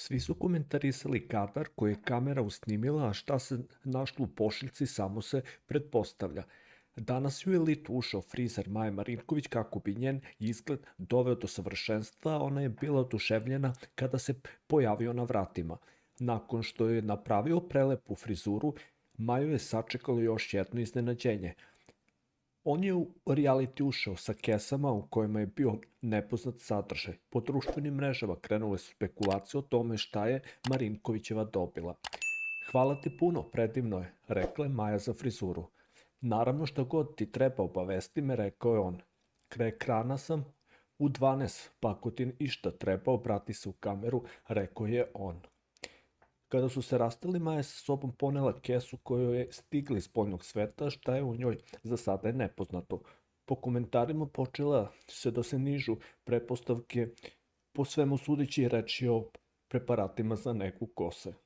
Svi su komentarisali kadar koji je kamera usnimila, a šta se našlo u pošiljci samo se pretpostavlja. Danas je u elitu ušao frizer Maja Marinković kako bi njen izgled doveo do savršenstva, a ona je bila oduševljena kada se pojavio na vratima. Nakon što je napravio prelepu frizuru, Maju je sačekalo još jedno iznenađenje. On je u reality ušao sa kesama u kojima je bio nepoznat sadržaj. Po društvenim mrežama krenule su spekulacije o tome šta je Marinkovićeva dobila. Hvala ti puno, predivno je, rekla je Maja za frizuru. Naravno šta god ti treba obavesti me, rekao je on. Kraj ekrana sam u 12, pa ako ti išta treba obrati se u kameru, rekao je on. Kada su se rastali, Maja sa sobom ponela kesu koju je stigla iz spoljnog sveta, šta je u njoj za sada je nepoznato. Po komentarima počela se da se nižu pretpostavke, po svemu sudeći reči o preparatima za neku kose.